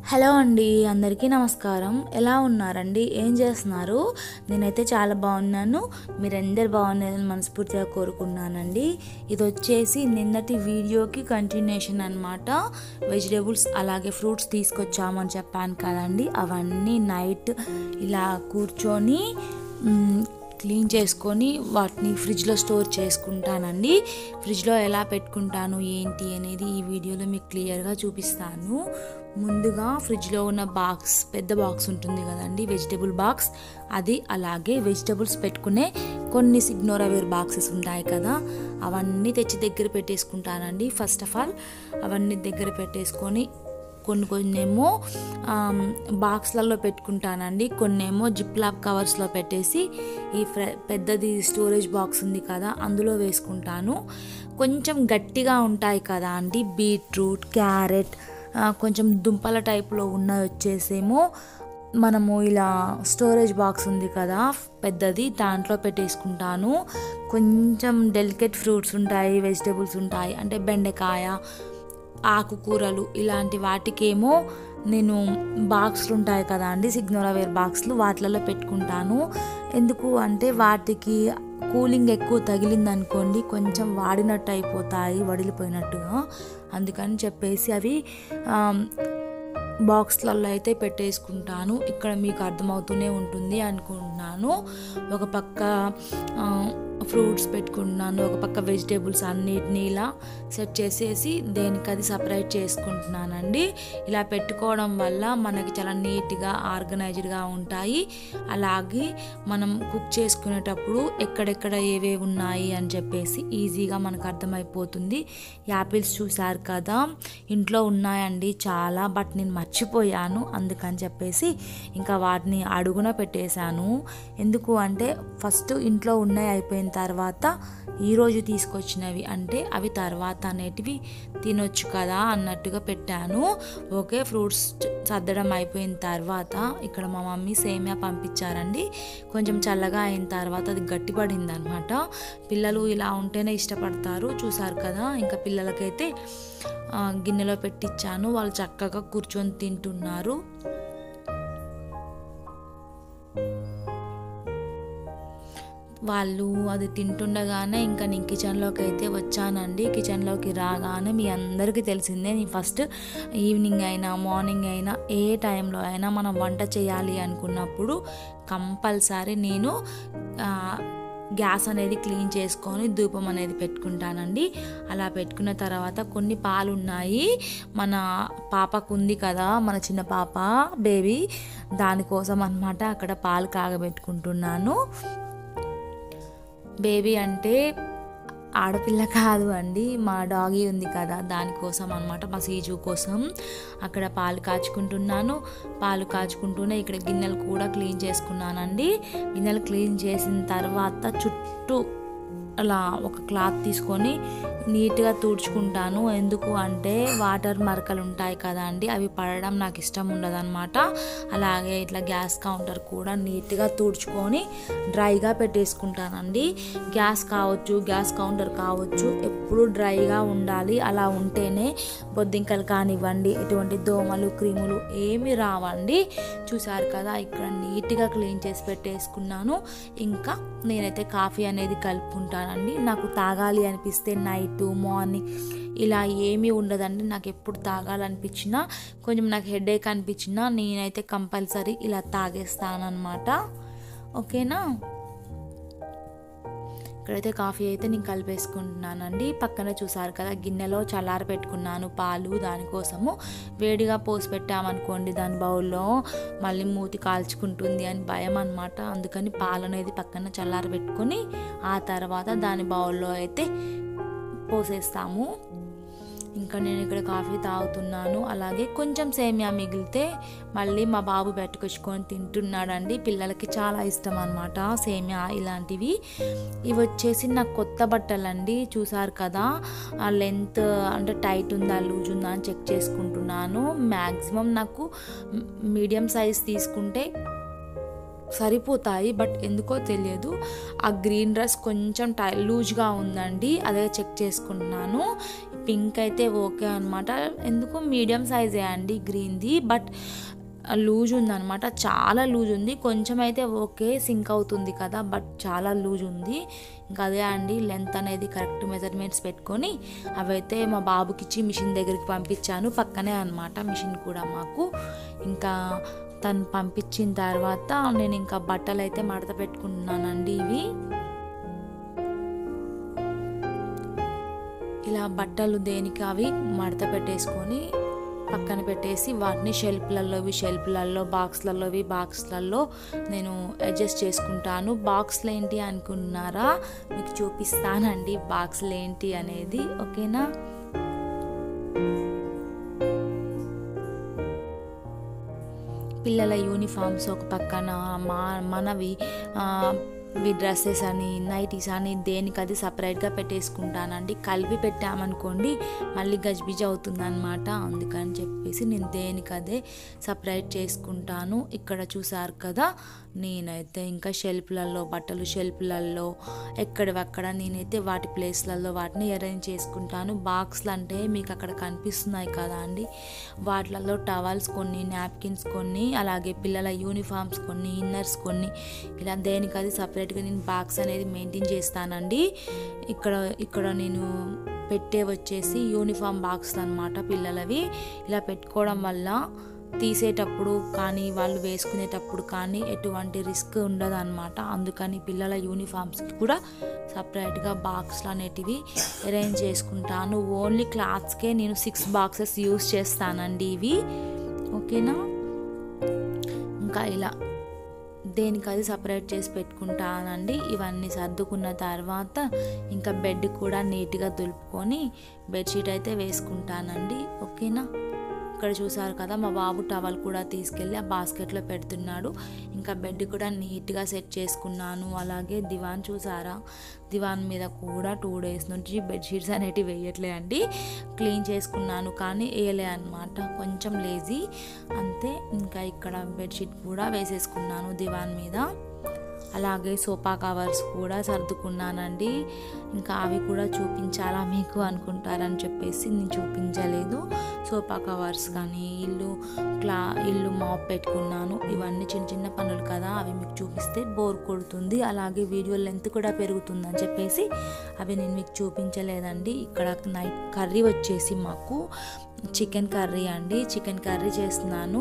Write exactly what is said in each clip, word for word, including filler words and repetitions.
Hello అండి, అందరికీ నమస్కారం. ఎలా ఉన్నారండి? ఏం చేస్తున్నారు? నేనైతే చాలా బాగున్నాను. మీరందరు బాగున్నారని మనస్ఫూర్తిగా కోరుకున్నానండి. ఇది వచ్చేసి నిన్నటి వీడియోకి కంటిన్యూషన్ అనమాట. వెజిటేబుల్స్ అలాగే ఫ్రూట్స్ తీసుకొచ్చామని చెప్పాను కదండి. అవన్నీ నైట్ ఇలా కూర్చొని క్లీన్ చేసుకొని వాటిని ఫ్రిడ్జ్లో స్టోర్ చేసుకుంటానండి. ఫ్రిడ్జ్లో ఎలా పెట్టుకుంటాను ఏంటి అనేది ఈ వీడియోలో మీకు క్లియర్గా చూపిస్తాను. ముందుగా ఫ్రిడ్జ్లో ఉన్న బాక్స్, పెద్ద బాక్స్ ఉంటుంది కదండి, వెజిటేబుల్ బాక్స్, అది అలాగే వెజిటేబుల్స్ పెట్టుకునే కొన్ని సిగ్నోరావేర్ బాక్సెస్ ఉంటాయి కదా, అవన్నీ తెచ్చి దగ్గర పెట్టేసుకుంటానండి. ఫస్ట్ ఆఫ్ ఆల్ అవన్నీ దగ్గర పెట్టేసుకొని కొన్ని కొన్నేమో బాక్స్లలో పెట్టుకుంటానండి, కొన్నేమో జిప్లాక్ కవర్స్లో పెట్టేసి ఈ పెద్దది స్టోరేజ్ బాక్స్ ఉంది కదా అందులో వేసుకుంటాను. కొంచెం గట్టిగా ఉంటాయి కదా అండి, బీట్రూట్, క్యారెట్, కొంచెం దుంపల టైప్లో ఉన్నవి వచ్చేసేమో మనము ఇలా స్టోరేజ్ బాక్స్ ఉంది కదా పెద్దది, దాంట్లో పెట్టేసుకుంటాను. కొంచెం డెలికేట్ ఫ్రూట్స్ ఉంటాయి, వెజిటేబుల్స్ ఉంటాయి, అంటే బెండకాయ, ఆకుకూరలు, ఇలాంటి వాటికేమో నేను బాక్స్లు ఉంటాయి కదా అండి, సిగ్నోరావేర్ బాక్స్లు, వాటిలలో పెట్టుకుంటాను. ఎందుకు అంటే వాటికి కూలింగ్ ఎక్కువ తగిలింది అనుకోండి కొంచెం వాడినట్టు అయిపోతాయి, వడిలిపోయినట్టుగా. అందుకని చెప్పేసి అవి బాక్స్లలో అయితే పెట్టేసుకుంటాను. ఇక్కడ మీకు అర్థమవుతూనే ఉంటుంది అనుకుంటున్నాను. ఒక పక్క ఫ్రూట్స్ పెట్టుకుంటున్నాను, ఒక పక్క వెజిటేబుల్స్ అన్నిటిని ఇలా సెట్ చేసేసి దేనికి అది సపరేట్ చేసుకుంటున్నానండి. ఇలా పెట్టుకోవడం వల్ల మనకి చాలా నీట్గా ఆర్గనైజ్డ్గా ఉంటాయి. అలాగే మనం కుక్ చేసుకునేటప్పుడు ఎక్కడెక్కడ ఏవేవి ఉన్నాయి అని చెప్పేసి ఈజీగా మనకు అర్థమైపోతుంది. యాపిల్స్ చూసారు కదా, ఇంట్లో ఉన్నాయండి చాలా, బట్ నేను మర్చిపోయాను. అందుకని చెప్పేసి ఇంకా వాటిని అడుగున పెట్టేశాను. ఎందుకు అంటే ఫస్ట్ ఇంట్లో ఉన్నాయి అయిపోయిన తర్వాత ఈరోజు తీసుకొచ్చినవి అంటే అవి తర్వాత అనేటివి తినొచ్చు కదా అన్నట్టుగా పెట్టాను. ఓకే, ఫ్రూట్స్ సర్దడం అయిపోయిన తర్వాత ఇక్కడ మా మమ్మీ సేమియా పంపించారండి. కొంచెం చల్లగా అయిన తర్వాత అది గట్టిపడింది అనమాట. పిల్లలు ఇలా ఉంటేనే ఇష్టపడతారు, చూసారు కదా. ఇంకా పిల్లలకైతే గిన్నెలో పెట్టించాను, వాళ్ళు చక్కగా కూర్చొని తింటున్నారు. వాళ్ళు అది తింటుండగానే ఇంకా నేను కిచెన్లోకి అయితే వచ్చానండి. కిచెన్లోకి రాగానే మీ అందరికీ తెలిసిందే, నేను ఫస్ట్ ఈవినింగ్ అయినా మార్నింగ్ అయినా ఏ టైంలో అయినా మనం వంట చేయాలి అనుకున్నప్పుడు కంపల్సరీ నేను గ్యాస్ అనేది క్లీన్ చేసుకొని ధూపం అనేది పెట్టుకుంటానండి. అలా పెట్టుకున్న తర్వాత కొన్ని పాలు ఉన్నాయి, మన పాపకు ఉంది కదా, మన చిన్న పాప బేబీ, దానికోసం అన్నమాట అక్కడ పాలు కాగబెట్టుకుంటున్నాను. బేబీ అంటే ఆడపిల్ల కాదు అండి, మా డాగీ ఉంది కదా, దానికోసం అనమాట, మా సీజు కోసం అక్కడ పాలు కాచుకుంటున్నాను. పాలు కాచుకుంటూనే ఇక్కడ గిన్నెలు కూడా క్లీన్ చేసుకున్నానండి. గిన్నెలు క్లీన్ చేసిన తర్వాత చుట్టూ అలా ఒక క్లాత్ తీసుకొని నీట్గా తుడుచుకుంటాను. ఎందుకు అంటే వాటర్ మరకలు ఉంటాయి కదా అండి, అవి పడడం నాకు ఇష్టం ఉండదన్నమాట. అలాగే ఇట్లా గ్యాస్ కౌంటర్ కూడా నీట్గా తుడుచుకొని డ్రైగా పెట్టేసుకుంటానండి. గ్యాస్ కావచ్చు, గ్యాస్ కౌంటర్ కావచ్చు, ఎప్పుడు డ్రైగా ఉండాలి. అలా ఉంటేనే బొద్దింకలు కానివ్వండి, ఎటువంటి దోమలు, క్రిములు ఏమి రావండి. చూసారు కదా, ఇక్కడ నీట్గా క్లీన్ చేసి పెట్టేసుకున్నాను. ఇంకా నేనైతే కాఫీ అనేది కలుపుకుంటానండి. నాకు తాగాలి అనిపిస్తే నైట్, మార్నింగ్ ఇలా ఏమీ ఉండదండి. నాకు ఎప్పుడు తాగాలనిపించినా, కొంచెం నాకు హెడేక్ అనిపించినా నేనైతే కంపల్సరీ ఇలా తాగేస్తానన్నమాట. ఓకేనా, ఇక్కడైతే కాఫీ అయితే నేను కలిపేసుకుంటున్నానండి. పక్కన చూసారు కదా గిన్నెలో చల్లార పెట్టుకున్నాను పాలు. దానికోసము వేడిగా పోసి పెట్టామనుకోండి దాని బౌల్లో మళ్ళీ మూతి కాల్చుకుంటుంది అని భయం అనమాట. అందుకని పాలు అనేది పక్కన చల్లార పెట్టుకొని ఆ తర్వాత దాని బౌల్లో అయితే పోసేస్తాము. ఇంకా నేను ఇక్కడ కాఫీ తాగుతున్నాను. అలాగే కొంచెం సేమియా మిగిలితే మళ్ళీ మా బాబు పెట్టుకొచ్చుకొని తింటున్నాడండి. పిల్లలకి చాలా ఇష్టం అన్నమాట సేమియా ఇలాంటివి. ఇవి వచ్చేసి నాకు కొత్త బట్టలండి. చూసారు కదా, ఆ లెంత్ అంటే టైట్ ఉందా లూజ్ ఉందా అని చెక్ చేసుకుంటున్నాను. మ్యాక్సిమం నాకు మీడియం సైజ్ తీసుకుంటే సరిపోతాయి, బట్ ఎందుకో తెలియదు ఆ గ్రీన్ డ్రెస్ కొంచెం టై లూజ్గా ఉందండి, అదే చెక్ చేసుకుంటున్నాను. పింక్ అయితే ఓకే అనమాట. ఎందుకు మీడియం సైజే అండి గ్రీన్ది, బట్ లూజ్ ఉందన్నమాట, చాలా లూజ్ ఉంది. కొంచెం అయితే ఓకే సింక్ అవుతుంది కదా, బట్ చాలా లూజ్ ఉంది. ఇంకా అదే అండి లెంత్ అనేది కరెక్ట్ మెజర్మెంట్స్ పెట్టుకొని అవైతే మా బాబుకి ఇచ్చి మిషన్ దగ్గరికి పంపించాను. పక్కనే అనమాట మిషన్ కూడా మాకు. ఇంకా తను పంపించిన తర్వాత నేను ఇంకా బట్టలు అయితే మడత పెట్టుకుంటున్నానండి. ఇవి ఇలా బట్టలు దేనికి అవి మడత పెట్టేసుకొని పక్కన పెట్టేసి వాటిని షెల్ఫ్లలోవి షెల్ఫ్లలో బాక్స్లలోవి బాక్స్లలో నేను అడ్జస్ట్ చేసుకుంటాను. బాక్స్లు ఏంటి అనుకున్నారా, మీకు చూపిస్తానండి బాక్స్లు ఏంటి అనేది, ఓకేనా. పిల్లల యూనిఫామ్స్ ఒక పక్కన, మా మనవి ఇవి డ్రెస్సెస్ అని నైటీస్ అని దేనికి అది సపరేట్గా పెట్టేసుకుంటానండి. కలిపి పెట్టామనుకోండి మళ్ళీ గజిబిజి అవుతుంది అనమాట. అందుకని చెప్పేసి నేను దేనికి అదే సపరేట్ చేసుకుంటాను. ఇక్కడ చూసారు కదా, నేనైతే ఇంకా షెల్ఫ్లలో బట్టలు షెల్ఫ్లలో ఎక్కడవక్కడ నేనైతే వాటి ప్లేస్లలో వాటిని అరేంజ్ చేసుకుంటాను. బాక్స్లు అంటే మీకు అక్కడ కనిపిస్తున్నాయి కదా అండి, వాటిలలో టవల్స్ కొన్ని, నాప్కిన్స్ కొన్ని, అలాగే పిల్లల యూనిఫామ్స్ కొన్ని, ఇన్నర్స్ కొన్ని, ఇలా దేనికి అది సపరేట్గా నేను బాక్స్ అనేది మెయింటైన్ చేస్తానండి. ఇక్కడ ఇక్కడ నేను పెట్టే వచ్చేసి యూనిఫామ్ బాక్స్లు అనమాట పిల్లలవి. ఇలా పెట్టుకోవడం వల్ల తీసేటప్పుడు కానీ వాళ్ళు వేసుకునేటప్పుడు కానీ ఎటువంటి రిస్క్ ఉండదు అనమాట. అందుకని పిల్లల యూనిఫామ్స్కి కూడా సపరేట్గా బాక్స్లు అనేటివి అరేంజ్ చేసుకుంటాను. ఓన్లీ క్లాత్స్కే నేను సిక్స్ బాక్సెస్ యూస్ చేస్తానండి ఇవి, ఓకేనా. ఇంకా ఇలా దేనికి అది సపరేట్ చేసి పెట్టుకుంటానండి. ఇవన్నీ సర్దుకున్న తర్వాత ఇంకా బెడ్ కూడా నీట్గా దులుపుకొని బెడ్షీట్ అయితే వేసుకుంటానండి, ఓకేనా. ఇక్కడ చూసారు కదా, మా బాబు టవల్ కూడా తీసుకెళ్ళి ఆ బాస్కెట్లో పెడుతున్నాడు. ఇంకా బెడ్ కూడా నీట్గా సెట్ చేసుకున్నాను. అలాగే దివాన్ చూసారా, దివాన్ మీద కూడా టూ డేస్ నుంచి బెడ్షీట్స్ అనేటివి వేయట్లే అండి. క్లీన్ చేసుకున్నాను కానీ వేయలే అనమాట, కొంచెం లేజీ అంతే. ఇంకా ఇక్కడ బెడ్షీట్ కూడా వేసేసుకున్నాను దివాన్ మీద. అలాగే సోఫా కవర్స్ కూడా సర్దుకున్నానండి. ఇంకా అవి కూడా చూపించాలా మీకు అనుకుంటారని చెప్పేసి నేను చూపించలేదు. సోఫా కవర్స్ కానీ ఇల్లు క్లా ఇల్లు మాప్ పెట్టుకున్నాను. ఇవన్నీ చిన్న చిన్న పనులు కదా, అవి మీకు చూపిస్తే బోర్ కొడుతుంది, అలాగే వీడియో లెంత్ కూడా పెరుగుతుందని చెప్పేసి అవి నేను మీకు చూపించలేదండి. ఇక్కడ నైట్ కర్రీ వచ్చేసి మాకు చికెన్ కర్రీ అండి. చికెన్ కర్రీ చేస్తున్నాను.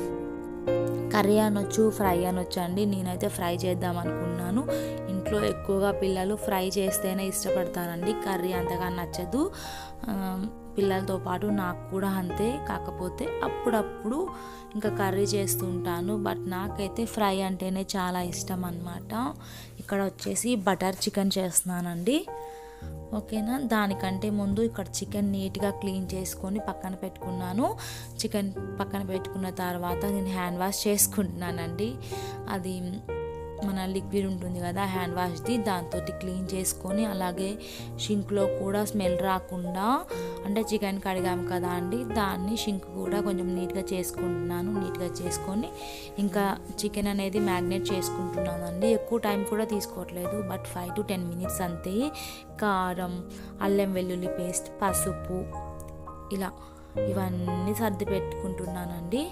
కర్రీ అనొచ్చు, ఫ్రై అనొచ్చు అండి. నేనైతే ఫ్రై చేద్దాం అనుకున్నాను. ఇంట్లో ఎక్కువగా పిల్లలు ఫ్రై చేస్తేనే ఇష్టపడతారండి, కర్రీ అంతగా నచ్చదు. పిల్లలతో పాటు నాకు కూడా అంతే. కాకపోతే అప్పుడప్పుడు ఇంకా కర్రీ చేస్తుంటాను, బట్ నాకైతే ఫ్రై అంటేనే చాలా ఇష్టం అన్నమాట. ఇక్కడ వచ్చేసి బటర్ చికెన్ చేస్తున్నానండి, ఓకేనా. దానికంటే ముందు ఇక్కడ చికెన్ నీట్గా క్లీన్ చేసుకొని పక్కన పెట్టుకున్నాను. చికెన్ పక్కన పెట్టుకున్న తర్వాత నేను హ్యాండ్ వాష్ చేసుకుంటున్నానండి. అది మన లిక్విడ్ ఉంటుంది కదా హ్యాండ్ వాష్ది, దాంతో క్లీన్ చేసుకొని అలాగే షింక్లో కూడా స్మెల్ రాకుండా, అంటే చికెన్ కడిగాము కదా అండి, దాన్ని షింక్ కూడా కొంచెం నీట్గా చేసుకుంటున్నాను. నీట్గా చేసుకొని ఇంకా చికెన్ అనేది మ్యాగ్నేట్ చేసుకుంటున్నానండి. ఎక్కువ టైం కూడా తీసుకోవట్లేదు, but five to ten minutes అంతే. కారం, అల్లం వెల్లుల్లి పేస్ట్, పసుపు, ఇలా ఇవన్నీ సర్ది పెట్టుకుంటున్నానండి.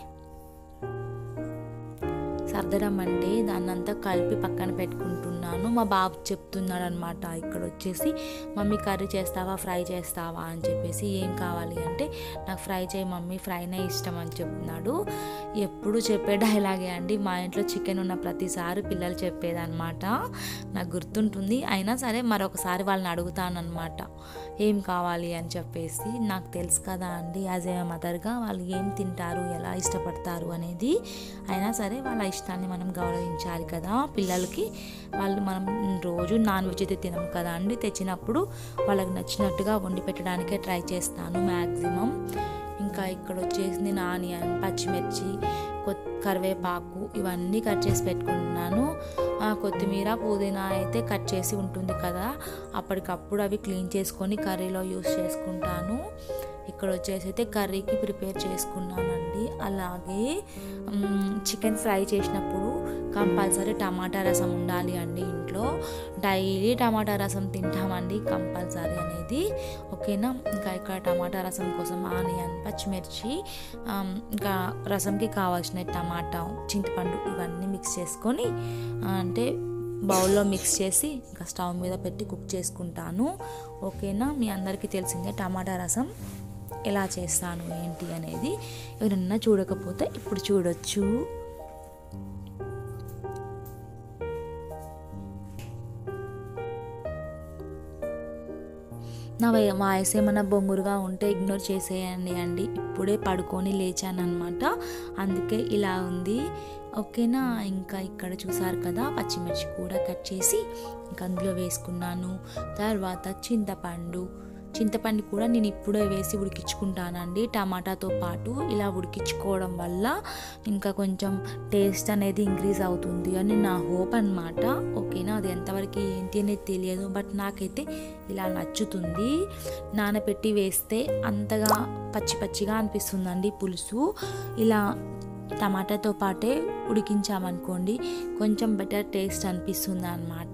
సర్దడం అంటే దాన్నంతా కలిపి పక్కన పెట్టుకుంటున్నాను. మా బాబు చెప్తున్నాడు అనమాట, ఇక్కడ వచ్చేసి మమ్మీ కర్రీ చేస్తావా ఫ్రై చేస్తావా అని చెప్పేసి. ఏం కావాలి అంటే నాకు ఫ్రై చేయి మమ్మీ, ఫ్రైనే ఇష్టం అని చెప్తున్నాడు. ఎప్పుడు చెప్పే డైలాగే అండి, మా ఇంట్లో చికెన్ ఉన్న ప్రతిసారి పిల్లలు చెప్పేదన్నమాట. నాకు గుర్తుంటుంది. అయినా సరే మరొకసారి వాళ్ళని అడుగుతానమాట ఏం కావాలి అని చెప్పేసి. నాకు తెలుసు కదా అండి, యాజ్ ఏ మదర్గా వాళ్ళు ఏం తింటారు, ఎలా ఇష్టపడతారు అనేది. అయినా సరే వాళ్ళ ఇష్టాన్ని మనం గౌరవించాలి కదా. పిల్లలకి వాళ్ళు మనం రోజు నాన్ వెజ్ అయితే తినం కదా అండి, తెచ్చినప్పుడు వాళ్ళకి నచ్చినట్టుగా వండి పెట్టడానికే ట్రై చేస్తాను మ్యాక్సిమం. ఇంకా ఇక్కడ వచ్చేసి నేను ఆనియన్, పచ్చిమిర్చి, కరివేపాకు ఇవన్నీ కట్ చేసి పెట్టుకుంటున్నాను. కొత్తిమీర, పుదీనా అయితే కట్ చేసి ఉంటుంది కదా, అప్పటికప్పుడు అవి క్లీన్ చేసుకొని కర్రీలో యూస్ చేసుకుంటాను. ఇక్కడ వచ్చేసి అయితే కర్రీకి ప్రిపేర్ చేసుకున్నానండి. అలాగే చికెన్ ఫ్రై చేసినప్పుడు కంపల్సరీ టమాటా రసం ఉండాలి అండి. ఇంట్లో డైలీ టమాటా రసం తింటామండి కంపల్సరీ అనేది, ఓకేనా. ఇంకా ఇక్కడ టమాటా రసం కోసం ఆనియన్, పచ్చిమిర్చి, ఇంకా రసంకి కావాల్సిన టమాటా, చింతపండు ఇవన్నీ మిక్స్ చేసుకొని అంటే బౌల్లో మిక్స్ చేసి ఇంకా స్టవ్ మీద పెట్టి కుక్ చేసుకుంటాను, ఓకేనా. మీ అందరికీ తెలిసిందే టమాటా రసం ఎలా చేస్తాను ఏంటి అనేది. ఎవరన్నా చూడకపోతే ఇప్పుడు చూడొచ్చు. నా వాయిస్ ఏమైనా బొంగురుగా ఉంటే ఇగ్నోర్ చేసేయండి అండి. ఇప్పుడే పడుకొని లేచాను అనమాట, అందుకే ఇలా ఉంది, ఓకేనా. ఇంకా ఇక్కడ చూసారు కదా పచ్చిమిర్చి కూడా కట్ చేసి ఇంకా అందులో వేసుకున్నాను. తర్వాత చింతపండు చింతపండు కూడా నేను ఇప్పుడే వేసి ఉడికించుకుంటానండి టమాటాతో పాటు. ఇలా ఉడికించుకోవడం వల్ల ఇంకా కొంచెం టేస్ట్ అనేది ఇంక్రీజ్ అవుతుంది అని నా హోప్ అనమాట, ఓకేనా. అది ఎంతవరకు ఏంటి అనేది తెలియదు, బట్ నాకైతే ఇలా నచ్చుతుంది. నానబెట్టి వేస్తే అంతగా పచ్చి పచ్చిగా అనిపిస్తుందండి పులుసు. ఇలా టమాటాతో పాటే ఉడికించామనుకోండి కొంచెం బెటర్ టేస్ట్ అనిపిస్తుంది అన్నమాట.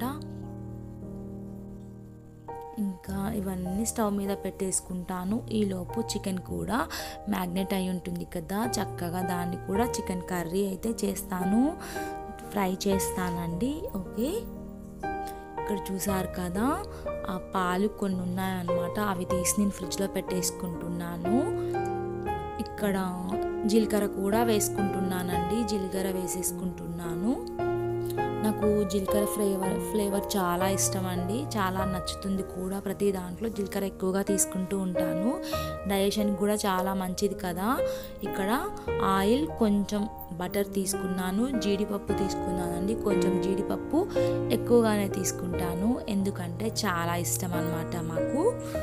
ఇంకా ఇవన్నీ స్టవ్ మీద పెట్టేసుకుంటాను. ఈలోపు చికెన్ కూడా మ్యాగ్నెట్ అయి ఉంటుంది కదా, చక్కగా దాన్ని కూడా చికెన్ కర్రీ అయితే చేస్తాను, ఫ్రై చేస్తానండి, ఓకే. ఇక్కడ చూసారు కదా ఆ పాలు కొన్ని ఉన్నాయన్నమాట, అవి తీసి నేను ఫ్రిడ్జ్లో పెట్టేసుకుంటున్నాను. ఇక్కడ జీలకర్ర కూడా వేసుకుంటున్నానండి, జీలకర్ర వేసేసుకుంటున్నాను. నాకు జీలకర్ర ఫ్లేవర్ ఫ్లేవర్ చాలా ఇష్టం అండి, చాలా నచ్చుతుంది కూడా. ప్రతి దాంట్లో జీలకర్ర ఎక్కువగా తీసుకుంటూ ఉంటాను, డైజెషన్కి కూడా చాలా మంచిది కదా. ఇక్కడ ఆయిల్, కొంచెం బటర్ తీసుకున్నాను, జీడిపప్పు తీసుకున్నానండి. కొంచెం జీడిపప్పు ఎక్కువగానే తీసుకుంటాను ఎందుకంటే చాలా ఇష్టం అన్నమాట మాకు.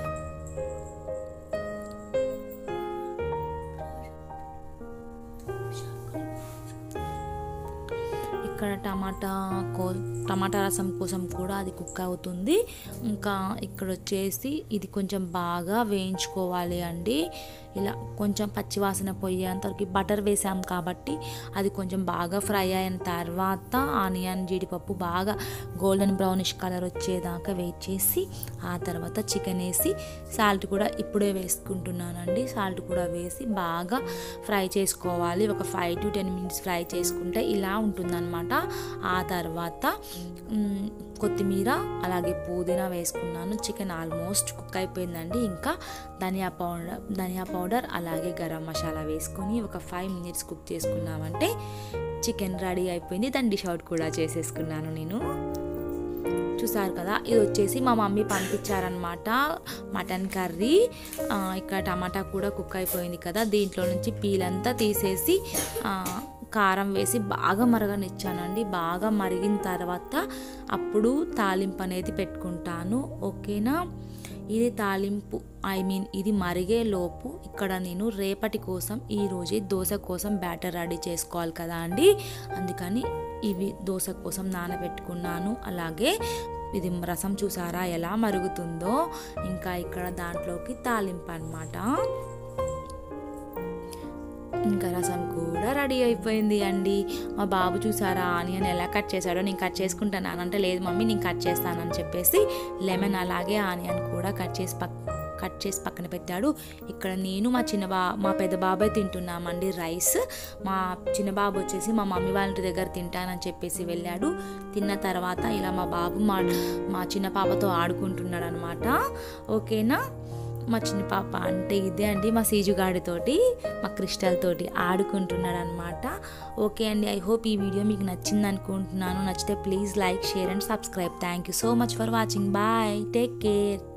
ఇక్కడ టమాటా కో టమాటా రసం కోసం కూడా అది కుక్ అవుతుంది. ఇంకా ఇక్కడ వచ్చేసి ఇది కొంచెం బాగా వేయించుకోవాలి అండి. ఇలా కొంచెం పచ్చివాసన పోయేంతవరకు బటర్ వేసాం కాబట్టి అది కొంచెం బాగా ఫ్రై అయిన తర్వాత ఆనియన్, జీడిపప్పు బాగా గోల్డెన్ బ్రౌనిష్ కలర్ వచ్చేదాకా వెయిట్ చేసి ఆ తర్వాత చికెన్ వేసి సాల్ట్ కూడా ఇప్పుడే వేసుకుంటున్నానండి. సాల్ట్ కూడా వేసి బాగా ఫ్రై చేసుకోవాలి. ఒక five to ten minutes fry చేసుకుంటే ఇలా ఉంటుందన్నమాట. ఆ తర్వాత కొత్తిమీర అలాగే పుదీనా వేసుకున్నాను. చికెన్ ఆల్మోస్ట్ కుక్ అయిపోయిందండి. ఇంకా ధనియా పౌడర్ ధనియా పౌడర్ అలాగే గరం మసాలా వేసుకొని ఒక ఫైవ్ మినిట్స్ కుక్ చేసుకున్నామంటే చికెన్ రెడీ అయిపోయింది. దాన్ని డిష్ అవుట్ కూడా చేసేసుకున్నాను నేను. చూసారు కదా, ఇది వచ్చేసి మా మమ్మీ పంపించారనమాట మటన్ కర్రీ. ఇక్కడ టమాటా కూడా కుక్ అయిపోయింది కదా, దీంట్లో నుంచి పీలంతా తీసేసి కారం వేసి బాగా మరగనిచ్చానండి. బాగా మరిగిన తర్వాత అప్పుడు తాలింపు అనేది పెట్టుకుంటాను, ఓకేనా. ఇది తాలింపు ఐ మీన్ ఇది మరిగే లోపు ఇక్కడ నేను రేపటి కోసం ఈరోజే దోశ కోసం బ్యాటర్ రెడీ చేసుకోవాలి కదా అండి, అందుకని ఇవి దోశ కోసం నానబెట్టుకున్నాను. అలాగే ఇది రసం చూసారా ఎలా మరుగుతుందో. ఇంకా ఇక్కడ దాంట్లోకి తాలింపు అన్నమాట. ఇంకా రసం కూడా రెడీ అయిపోయింది అండి. మా బాబు చూసారా ఆనియన్ ఎలా కట్ చేశాడో. నేను కట్ చేసుకుంటాను అంటే లేదు మమ్మీ నేను కట్ చేస్తానని చెప్పేసి లెమన్ అలాగే ఆనియన్ కూడా కట్ చేసి పక్ కట్ చేసి పక్కన పెట్టాడు. ఇక్కడ నేను మా చిన్న బా మా పెద్ద బాబాయ్ తింటున్నామండి రైస్. మా చిన్న బాబు వచ్చేసి మా మమ్మీ వాళ్ళ ఇంటి దగ్గర తింటానని చెప్పేసి వెళ్ళాడు. తిన్న తర్వాత ఇలా మా బాబు మా మా చిన్న పాపతో ఆడుకుంటున్నాడు అనమాట, ఓకేనా. మా చిన్న పాప అంటే ఇదే అండి మా సీజుగాడితోటి మా క్రిస్టల్ తోటి ఆడుకుంటున్నాడు అనమాట, ఓకే అండి. ఐ హోప్ ఈ వీడియో మీకు నచ్చింది అనుకుంటున్నాను. నచ్చితే please like, share and subscribe. Thank you so much for watching. Bye, take care.